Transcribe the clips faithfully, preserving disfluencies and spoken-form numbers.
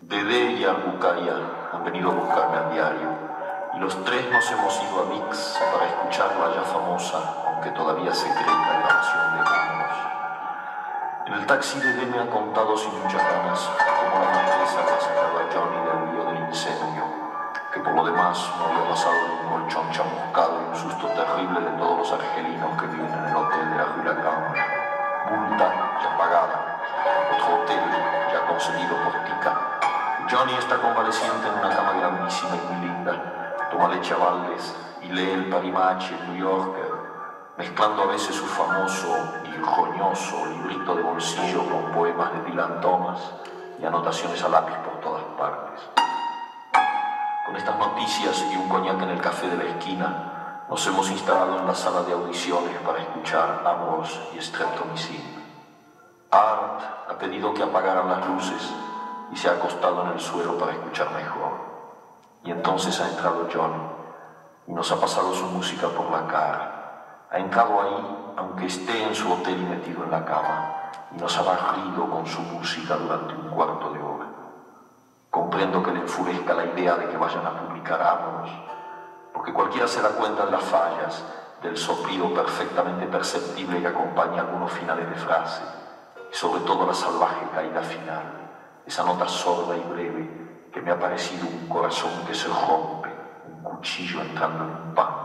Dede y Arbucaya han venido a buscarme al diario y los tres nos hemos ido a Vix para escuchar la ya famosa, aunque todavía secreta, grabación de Amos. En el taxi Dede me ha contado sin muchas ganas cómo la marquesa había sacado a Johnny del lío del incendio, que por lo demás no había pasado de un colchón chamuscado y un susto terrible de todos los argelinos que viven en el hotel de la Rue La Grande. Multa ya pagada, otro hotel ya conseguido por Tica. Johnny está convaleciente en una cama grandísima y muy linda, toma leche a baldes y lee el Parimachi, el New Yorker, mezclando a veces su famoso y roñoso librito de bolsillo con poemas de Dylan Thomas y anotaciones a lápiz por todas partes. Con estas noticias y un coñac en el café de la esquina, nos hemos instalado en la sala de audiciones para escuchar Amos y Streptomycin. Art ha pedido que apagaran las luces y se ha acostado en el suelo para escuchar mejor. Y entonces ha entrado Johnny y nos ha pasado su música por la cara. Ha entrado ahí, aunque esté en su hotel y metido en la cama, y nos ha barrido con su música durante un cuarto de hora. Comprendo que le enfurezca la idea de que vayan a publicar Amos, porque cualquiera se da cuenta de las fallas, del soplido perfectamente perceptible que acompaña algunos finales de frase, y sobre todo la salvaje caída final. Esa nota sorda y breve que me ha parecido un corazón que se rompe, un cuchillo entrando en un pan.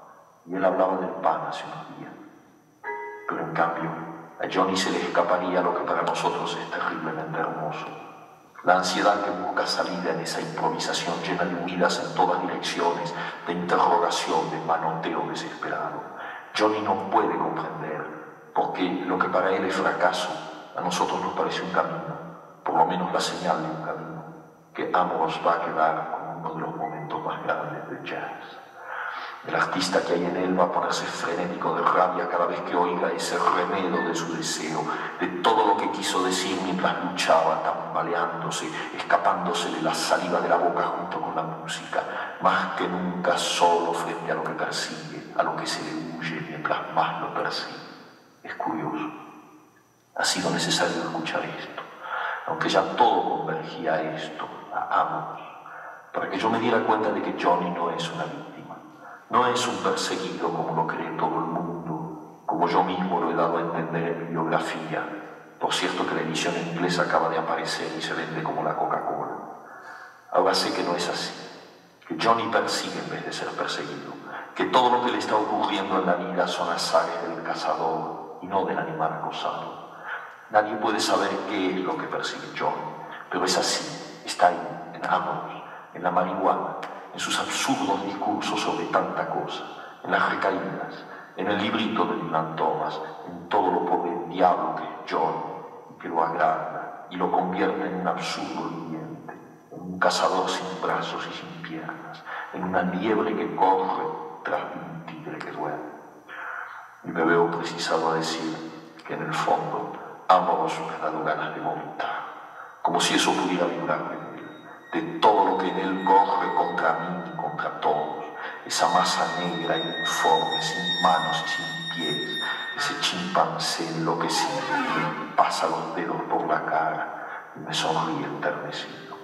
Y él hablaba del pan hace unos días. Pero en cambio, a Johnny se le escaparía lo que para nosotros es terriblemente hermoso. La ansiedad que busca salida en esa improvisación llena de huidas en todas direcciones, de interrogación, de manoteo desesperado. Johnny no puede comprender, porque lo que para él es fracaso, a nosotros nos parece un camino. Por lo menos la señal de un camino, que Amos va a quedar como uno de los momentos más grandes del jazz. El artista que hay en él va a ponerse frenético de rabia cada vez que oiga ese remedo de su deseo, de todo lo que quiso decir mientras luchaba, tambaleándose, escapándosele la saliva de la boca junto con la música, más que nunca solo frente a lo que persigue, a lo que se le huye mientras más lo persigue. Es curioso. Ha sido necesario escuchar esto, aunque ya todo convergía a esto, a Amos, para que yo me diera cuenta de que Johnny no es una víctima, no es un perseguido como lo cree todo el mundo, como yo mismo lo he dado a entender en mi biografía. Por cierto que la edición en inglés acaba de aparecer y se vende como la Coca-Cola. Ahora sé que no es así, que Johnny persigue en vez de ser perseguido, que todo lo que le está ocurriendo en la vida son azares del cazador y no del animal acosado. Nadie puede saber qué es lo que persigue Johnny, pero es así, está ahí, en Amos, en la marihuana, en sus absurdos discursos sobre tanta cosa, en las recaídas, en el librito de Dylan Thomas, en todo lo pobre diablo que es Johnny, que lo agranda y lo convierte en un absurdo viviente, en un cazador sin brazos y sin piernas, en una liebre que corre tras de un tigre que duerme. Y me veo precisado a decir que en el fondo Amos me ha dado ganas de vomitar, como si eso pudiera librarme de él, de todo lo que en él corre contra mí y contra todos, esa masa negra y informe, sin manos y sin pies, ese chimpancé enloquecido que me pasa los dedos por la cara y me sonríe enternecido.